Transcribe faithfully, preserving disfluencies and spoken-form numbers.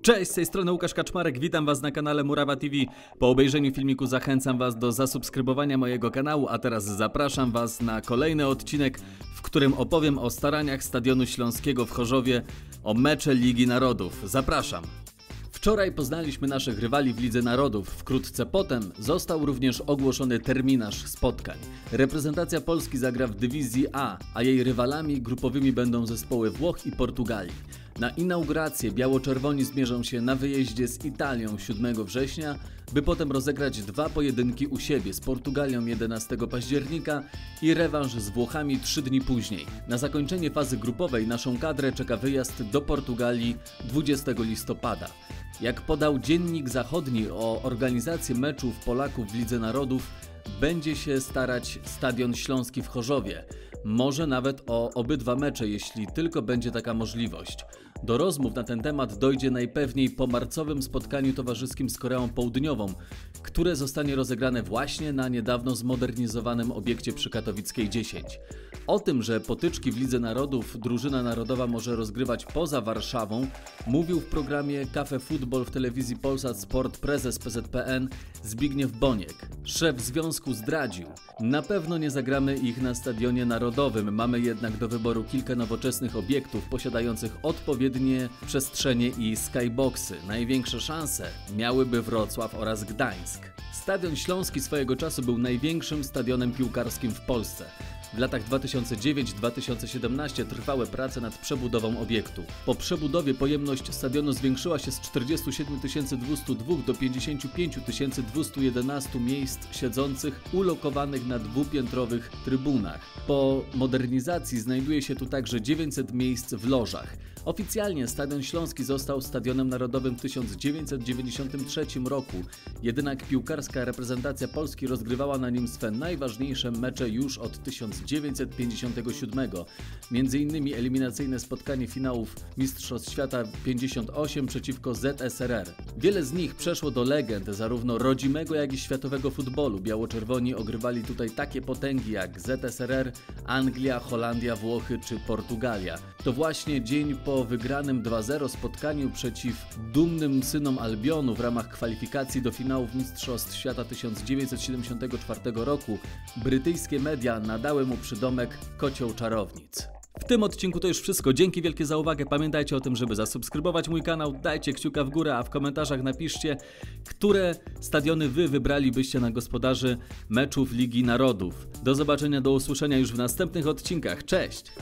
Cześć, z tej strony Łukasz Kaczmarek, witam Was na kanale Murawa T V. Po obejrzeniu filmiku zachęcam Was do zasubskrybowania mojego kanału, a teraz zapraszam Was na kolejny odcinek, w którym opowiem o staraniach Stadionu Śląskiego w Chorzowie o mecze Ligi Narodów. Zapraszam! Wczoraj poznaliśmy naszych rywali w Lidze Narodów. Wkrótce potem został również ogłoszony terminarz spotkań. Reprezentacja Polski zagra w dywizji A, a jej rywalami grupowymi będą zespoły Włoch i Portugalii. Na inaugurację biało-czerwoni zmierzą się na wyjeździe z Italią siódmego września, by potem rozegrać dwa pojedynki u siebie z Portugalią jedenastego października i rewanż z Włochami trzy dni później. Na zakończenie fazy grupowej naszą kadrę czeka wyjazd do Portugalii dwudziestego listopada. Jak podał Dziennik Zachodni, o organizację meczów Polaków w Lidze Narodów będzie się starać Stadion Śląski w Chorzowie. Może nawet o obydwa mecze, jeśli tylko będzie taka możliwość. Do rozmów na ten temat dojdzie najpewniej po marcowym spotkaniu towarzyskim z Koreą Południową, które zostanie rozegrane właśnie na niedawno zmodernizowanym obiekcie przy Katowickiej dziesięć. O tym, że potyczki w Lidze Narodów drużyna narodowa może rozgrywać poza Warszawą, mówił w programie Cafe Football w telewizji Polsat Sport prezes P Z P N Zbigniew Boniek. Szef związku zdradził: na pewno nie zagramy ich na Stadionie Narodowym, mamy jednak do wyboru kilka nowoczesnych obiektów posiadających odpowiednie przestrzenie i skyboxy. Największe szanse miałyby Wrocław oraz Gdańsk. Stadion Śląski swojego czasu był największym stadionem piłkarskim w Polsce. W latach dwa tysiące dziewiątym do dwa tysiące siedemnastego trwały prace nad przebudową obiektu. Po przebudowie pojemność stadionu zwiększyła się z czterdziestu siedmiu tysięcy dwustu dwóch do pięćdziesięciu pięciu tysięcy dwustu jedenastu miejsc siedzących ulokowanych na dwupiętrowych trybunach. Po modernizacji znajduje się tu także dziewięćset miejsc w lożach. Oficjalnie Stadion Śląski został Stadionem Narodowym w tysiąc dziewięćset dziewięćdziesiątym trzecim roku, jednak piłkarska reprezentacja Polski rozgrywała na nim swe najważniejsze mecze już od tysiąc dziewięćset pięćdziesiątego siódmego. Między innymi eliminacyjne spotkanie finałów Mistrzostw Świata pięćdziesiąt osiem przeciwko Z S R R. Wiele z nich przeszło do legend zarówno rodzimego, jak i światowego futbolu. Biało-czerwoni ogrywali tutaj takie potęgi jak Z S R R, Anglia, Holandia, Włochy czy Portugalia. To właśnie dzień po wygranym dwa zero spotkaniu przeciw dumnym synom Albionu w ramach kwalifikacji do finałów Mistrzostw Świata tysiąc dziewięćset siedemdziesiątego czwartego roku brytyjskie media nadały mu przydomek Kocioł Czarownic. W tym odcinku to już wszystko. Dzięki wielkie za uwagę. Pamiętajcie o tym, żeby zasubskrybować mój kanał, dajcie kciuka w górę, a w komentarzach napiszcie, które stadiony Wy wybralibyście na gospodarzy meczów Ligi Narodów. Do zobaczenia, do usłyszenia już w następnych odcinkach. Cześć!